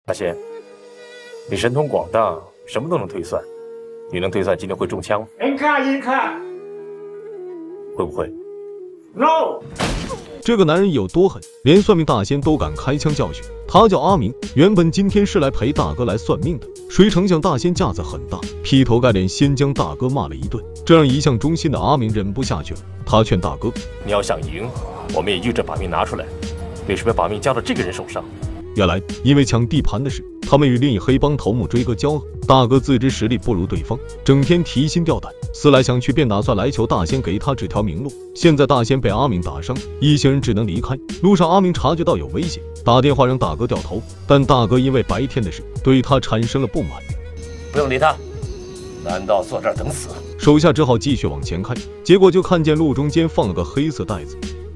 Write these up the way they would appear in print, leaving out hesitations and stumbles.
大仙，你神通广大，什么都能推算。你能推算今天会中枪吗？ 应看。 会不会 ？No。 这个男人有多狠，连算命大仙都敢开枪教训。他叫阿明，原本今天是来陪大哥来算命的，谁成想大仙架子很大，劈头盖脸先将大哥骂了一顿，这让一向忠心的阿明忍不下去了。他劝大哥， 你要想赢，我们也依着把命拿出来，为什么要把命交到这个人手上？ 原来因为抢地盘的事，他们与另一黑帮头目追哥交恶，大哥自知实力不如对方，整天提心吊胆，思来想去便打算来求大仙给他指条明路。现在大仙被阿明打伤，一行人只能离开。路上阿明察觉到有危险，打电话让大哥掉头，但大哥因为白天的事对他产生了不满。 不用理他，难道坐这儿等死？ 手下只好继续往前开，结果就看见路中间放了个黑色袋子。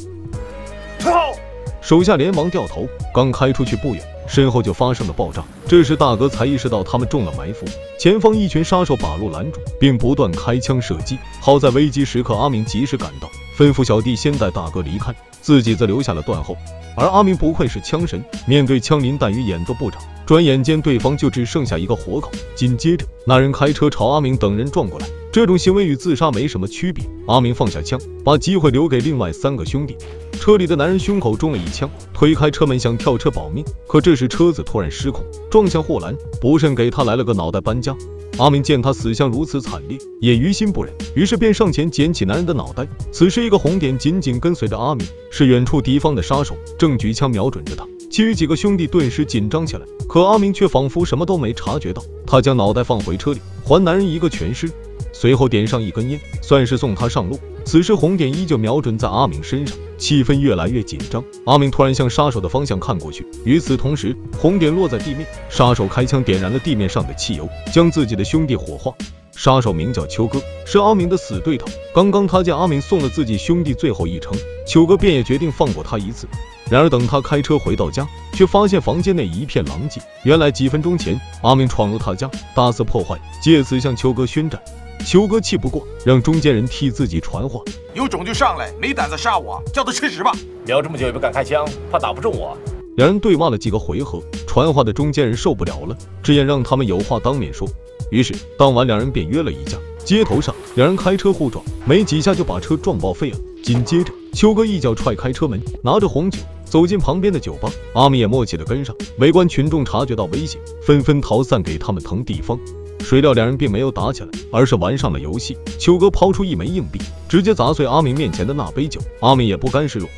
手下连忙掉头，刚开出去不远，身后就发生了爆炸。这时大哥才意识到他们中了埋伏，前方一群杀手把路拦住，并不断开枪射击。好在危机时刻阿明及时赶到，吩咐小弟先带大哥离开，自己则留下了断后。而阿明不愧是枪神，面对枪林弹雨眼都不眨，转眼间对方就只剩下一个活口。紧接着那人开车朝阿明等人撞过来，这种行为与自杀没什么区别。阿明放下枪，把机会留给另外3个兄弟。车里的男人胸口中了一枪，推开车门想跳车保命，可这时车子突然失控，撞向护栏，不慎给他来了个脑袋搬家。阿明见他死相如此惨烈，也于心不忍，于是便上前捡起男人的脑袋。此时一个红点紧紧跟随着阿明，是远处敌方的杀手，正举枪瞄准着他。其余几个兄弟顿时紧张起来，可阿明却仿佛什么都没察觉到，他将脑袋放回车里，还男人一个全尸，随后点上一根烟，算是送他上路。此时红点依旧瞄准在阿明身上，气氛越来越紧张。阿明突然向杀手的方向看过去，与此同时红点落在地面，杀手开枪点燃了地面上的汽油，将自己的兄弟火化。杀手名叫秋哥，是阿明的死对头。刚刚他见阿明送了自己兄弟最后一程，秋哥便也决定放过他一次。然而等他开车回到家，却发现房间内一片狼藉。原来几分钟前阿明闯入他家，大肆破坏，借此向秋哥宣战。秋哥气不过，让中间人替自己传话， 有种就上来，没胆子杀我，叫他吃屎吧！ 瞄这么久也不敢开枪，怕打不中我。 两人对骂了几个回合，传话的中间人受不了了，直言让他们有话当面说。于是当晚两人便约了一架，街头上两人开车互撞，没几下就把车撞报废了。紧接着秋哥一脚踹开车门，拿着红酒走进旁边的酒吧，阿明也默契的跟上。围观群众察觉到危险，纷纷逃散给他们腾地方。谁料两人并没有打起来，而是玩上了游戏。秋哥抛出一枚硬币，直接砸碎阿明面前的那杯酒。阿明也不甘示弱，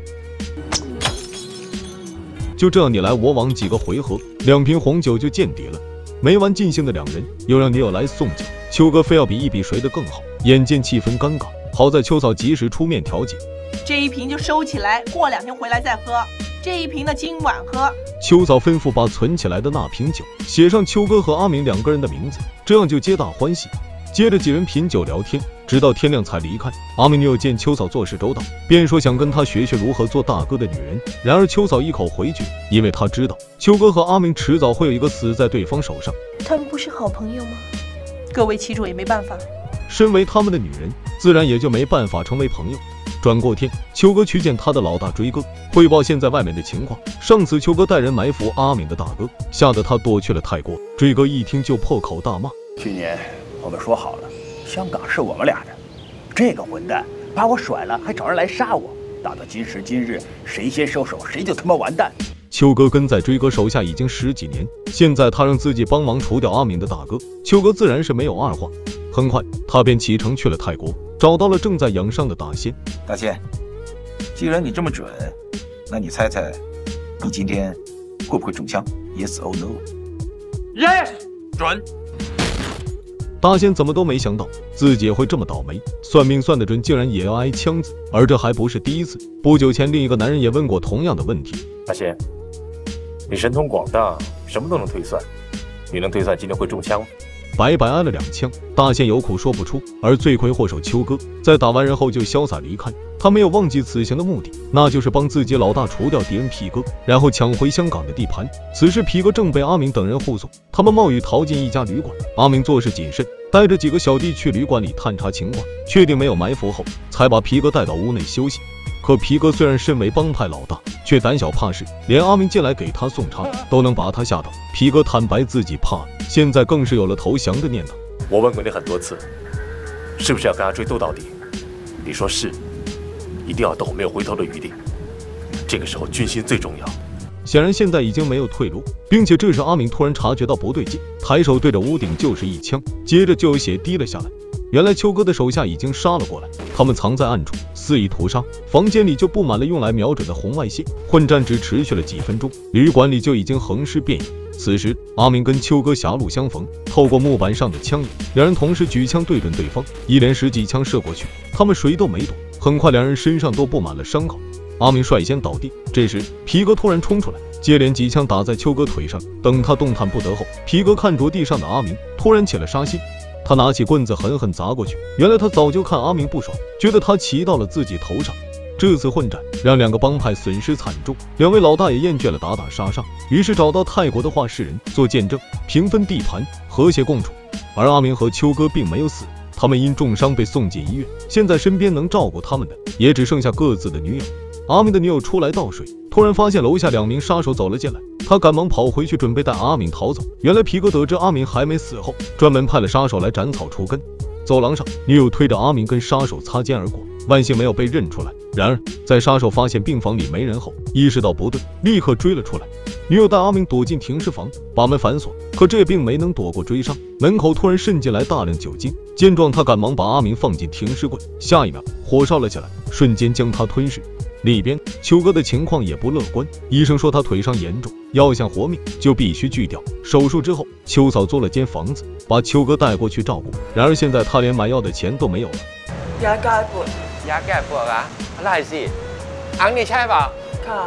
就这样你来我往几个回合，2瓶红酒就见底了。没完尽兴的两人又让女友来送酒，秋哥非要比一比谁的更好。眼见气氛尴尬，好在秋嫂及时出面调解， 这一瓶就收起来，过2天回来再喝。这一瓶呢，今晚喝。 秋嫂吩咐把存起来的那瓶酒写上秋哥和阿明2个人的名字，这样就皆大欢喜。接着几人品酒聊天，直到天亮才离开。阿明女友见秋嫂做事周到，便说想跟他学学如何做大哥的女人。然而秋嫂一口回绝，因为她知道秋哥和阿明迟早会有一个死在对方手上。 他们不是好朋友吗？ 各为其主也没办法。 身为他们的女人，自然也就没办法成为朋友。转过天，秋哥去见他的老大追哥，汇报现在外面的情况。上次秋哥带人埋伏阿明的大哥，吓得他躲去了泰国。追哥一听就破口大骂： 去年我们说好了，香港是我们俩的，这个混蛋把我甩了，还找人来杀我。打到今时今日，谁先收手，谁就他妈完蛋。 秋哥跟在追哥手下已经10几年，现在他让自己帮忙除掉阿明的大哥，秋哥自然是没有二话。很快他便启程去了泰国，找到了正在养伤的大仙。 大仙，既然你这么准，那你猜猜，你今天会不会中枪 ？Yes or no？Yes， 准。 大仙怎么都没想到自己也会这么倒霉，算命算得准，竟然也要挨枪子。而这还不是第一次，不久前另一个男人也问过同样的问题。 大仙，你神通广大，什么都能推算，你能推算今天会中枪吗？ 白挨了2枪，大仙有苦说不出。而罪魁祸首秋哥在打完人后就潇洒离开，他没有忘记此行的目的，那就是帮自己老大除掉敌人皮哥，然后抢回香港的地盘。此时皮哥正被阿明等人护送，他们冒雨逃进一家旅馆。阿明做事谨慎，带着几个小弟去旅馆里探查情况，确定没有埋伏后，才把皮哥带到屋内休息。 可皮哥虽然身为帮派老大，却胆小怕事，连阿明进来给他送茶都能把他吓到。皮哥坦白自己怕，现在更是有了投降的念头。 我问过你很多次，是不是要跟阿追斗到底？你说是，一定要斗，没有回头的余地。这个时候军心最重要。 显然现在已经没有退路，并且这时阿明突然察觉到不对劲，抬手对着屋顶就是一枪，接着就有血滴了下来。原来秋哥的手下已经杀了过来，他们藏在暗处肆意屠杀，房间里就布满了用来瞄准的红外线。混战只持续了几分钟，旅馆里就已经横尸遍野。此时阿明跟秋哥狭路相逢，透过木板上的枪影，两人同时举枪对准对方，一连10几枪射过去，他们谁都没躲，很快两人身上都布满了伤口。阿明率先倒地，这时皮哥突然冲出来，接连几枪打在秋哥腿上。等他动弹不得后，皮哥看着地上的阿明，突然起了杀心，他拿起棍子狠狠砸过去。原来他早就看阿明不爽，觉得他骑到了自己头上。这次混战让两个帮派损失惨重，两位老大也厌倦了打打杀杀，于是找到泰国的话事人做见证，平分地盘，和谐共处。而阿明和秋哥并没有死，他们因重伤被送进医院，现在身边能照顾他们的也只剩下各自的女友。阿明的女友出来倒水，突然发现楼下2名杀手走了进来，他赶忙跑回去准备带阿明逃走。原来皮哥得知阿明还没死后，专门派了杀手来斩草除根。走廊上，女友推着阿明跟杀手擦肩而过，万幸没有被认出来。然而在杀手发现病房里没人后，意识到不对，立刻追了出来。女友带阿明躲进停尸房，把门反锁，可这并没能躲过追杀。门口突然渗进来大量酒精，见状他赶忙把阿明放进停尸柜，下一秒火烧了起来，瞬间将他吞噬。另一边，秋哥的情况也不乐观，医生说他腿伤严重，要想活命就必须锯掉。手术之后，秋嫂租了间房子，把秋哥带过去照顾。然而现在他连买药的钱都没有了。 ยาแก้ปวดยาแก้ปวดอะอะไรสิอังนี่ใช่ป่ะค่ะ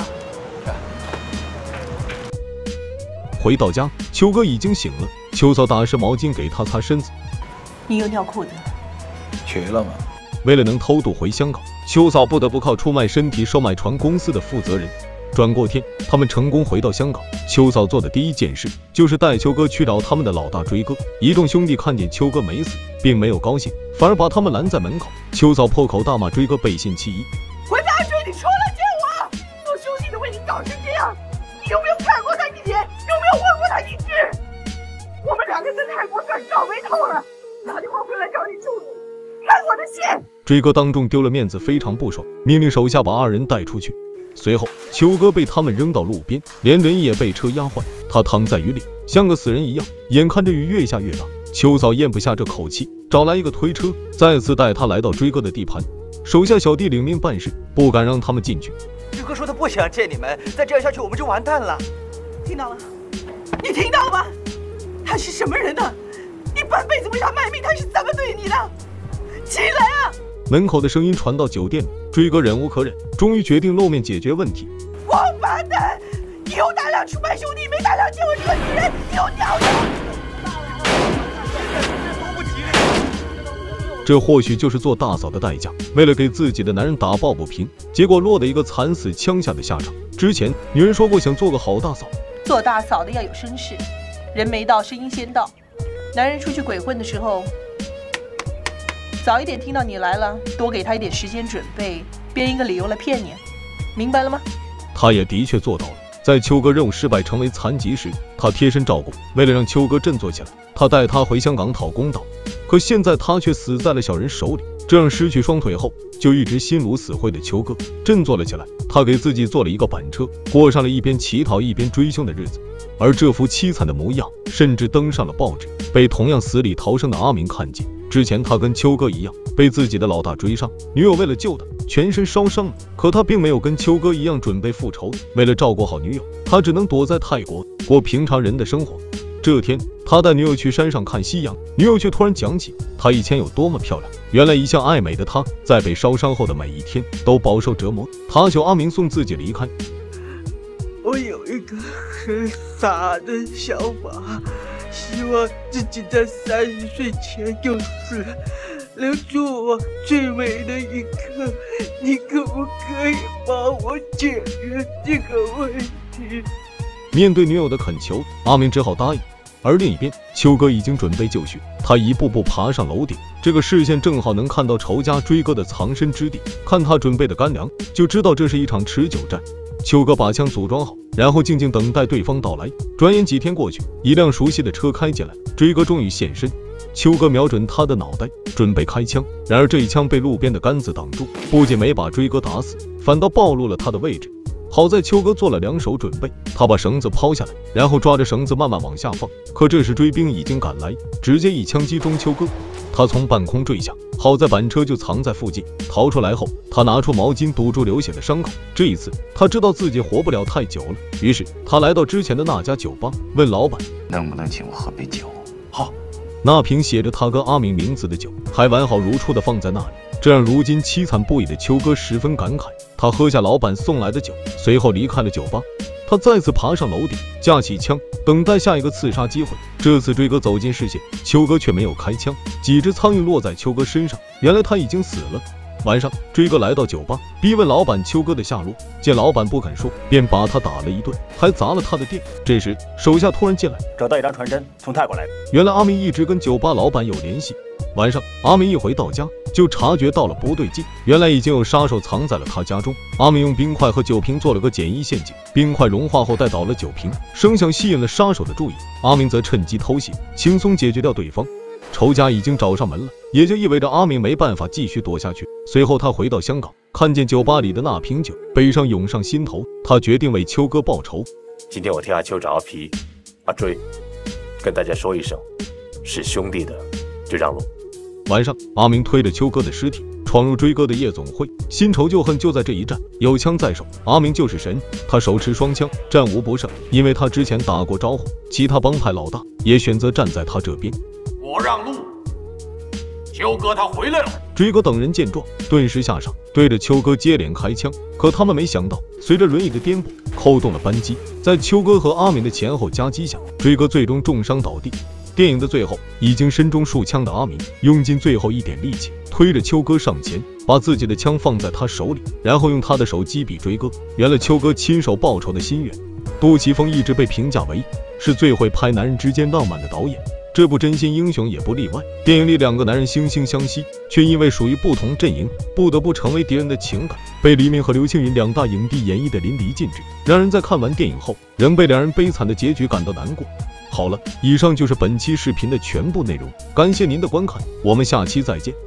回到家，秋哥已经醒了，秋嫂打湿毛巾给他擦身子。 你有尿裤子？ 瘸了吗？ 为了能偷渡回香港，秋嫂不得不靠出卖身体售卖船公司的负责人。转过天，他们成功回到香港。秋嫂做的第一件事就是带秋哥去找他们的老大追哥。一众兄弟看见秋哥没死，并没有高兴，反而把他们拦在门口。秋嫂破口大骂追哥背信弃义。 回家追你出来见我！做兄弟的为你搞成这样，你有没有看过他一眼？有没有问过他一句？我们2个在泰国算倒霉透了，打电话回来找你处理，看我的线！ 追哥当众丢了面子，非常不爽，命令手下把2人带出去。随后秋哥被他们扔到路边，连人也被车压坏，他躺在雨里像个死人一样。眼看着雨越下越大，秋嫂咽不下这口气，找来一个推车，再次带他来到追哥的地盘。手下小弟领命办事，不敢让他们进去。 追哥说他不想见你们，再这样下去我们就完蛋了。 听到了？你听到了吗？他是什么人呢？你半辈子为他卖命，他是怎么对你的？起来啊！ 门口的声音传到酒店里，追哥忍无可忍，终于决定露面解决问题。 王八蛋！你有胆量出卖兄弟，没胆量见我这个女人，你有尿的！ 这或许就是做大嫂的代价，为了给自己的男人打抱不平，结果落得一个惨死枪下的下场。之前女人说过想做个好大嫂， 做大嫂的要有声势，人没到，声音先到。男人出去鬼混的时候，早一点听到你来了，多给他一点时间准备，编一个理由来骗你，明白了吗？ 他也的确做到了。在秋哥任务失败成为残疾时，他贴身照顾，为了让秋哥振作起来，他带他回香港讨公道。可现在他却死在了小人手里，这让失去双腿后就一直心如死灰的秋哥振作了起来。他给自己做了一个板车，过上了一边乞讨一边追凶的日子。而这副凄惨的模样甚至登上了报纸，被同样死里逃生的阿明看见。之前他跟秋哥一样被自己的老大追杀，女友为了救他全身烧伤了，可他并没有跟秋哥一样准备复仇。为了照顾好女友，他只能躲在泰国过平常人的生活。这天他带女友去山上看夕阳，女友却突然讲起他以前有多么漂亮。原来一向爱美的她在被烧伤后的每一天都饱受折磨。他求阿明送自己离开。 我有一个很傻的想法，希望自己在30岁前就死，留住我最美的一刻。你可不可以帮我解决这个问题？ 面对女友的恳求，阿明只好答应。 而另一边，秋哥已经准备就绪，他一步步爬上楼顶，这个视线正好能看到仇家追哥的藏身之地。看他准备的干粮，就知道这是一场持久战。秋哥把枪组装好，然后静静等待对方到来。转眼几天过去，一辆熟悉的车开进来，追哥终于现身。秋哥瞄准他的脑袋，准备开枪，然而这一枪被路边的杆子挡住，不仅没把追哥打死，反倒暴露了他的位置。好在秋哥做了2手准备，他把绳子抛下来，然后抓着绳子慢慢往下放。可这时追兵已经赶来，直接一枪击中秋哥，他从半空坠下。好在板车就藏在附近，逃出来后，他拿出毛巾堵住流血的伤口。这一次，他知道自己活不了太久了，于是他来到之前的那家酒吧，问老板能不能请我喝杯酒。 好。 那瓶写着他哥阿明名字的酒还完好如初的放在那里，这让如今凄惨不已的秋哥十分感慨。他喝下老板送来的酒，随后离开了酒吧。他再次爬上楼顶，架起枪，等待下一个刺杀机会。这次追哥走进视线，秋哥却没有开枪，几只苍蝇落在秋哥身上，原来他已经死了。晚上，追哥来到酒吧，逼问老板秋哥的下落。见老板不肯说，便把他打了一顿，还砸了他的店。这时，手下突然进来， 找到一张传真，从泰国来的。 原来阿明一直跟酒吧老板有联系。晚上，阿明一回到家，就察觉到了不对劲，原来已经有杀手藏在了他家中。阿明用冰块和酒瓶做了个简易陷阱，冰块融化后带倒了酒瓶，声响吸引了杀手的注意，阿明则趁机偷袭，轻松解决掉对方。仇家已经找上门了，也就意味着阿明没办法继续躲下去。随后他回到香港，看见酒吧里的那瓶酒，悲伤涌上心头，他决定为秋哥报仇。 今天我替阿秋找阿皮、阿追，跟大家说一声，是兄弟的就让路。 晚上，阿明推着秋哥的尸体闯入追哥的夜总会，新仇旧恨就在这一战。有枪在手，阿明就是神，他手持双枪，战无不胜，因为他之前打过招呼，其他帮派老大也选择站在他这边。 我让路，秋哥他回来了。 追哥等人见状，顿时下场，对着秋哥接连开枪。可他们没想到，随着轮椅的颠簸，扣动了扳机，在秋哥和阿明的前后夹击下，追哥最终重伤倒地。电影的最后，已经身中数枪的阿明用尽最后一点力气，推着秋哥上前，把自己的枪放在他手里，然后用他的手击毙追哥，圆了秋哥亲手报仇的心愿。杜琪峰一直被评价为是最会拍男人之间浪漫的导演，这部《真心英雄》也不例外。电影里2个男人惺惺相惜，却因为属于不同阵营，不得不成为敌人的情感，被黎明和刘青云2大影帝演绎的淋漓尽致，让人在看完电影后，仍被2人悲惨的结局感到难过。好了，以上就是本期视频的全部内容，感谢您的观看，我们下期再见。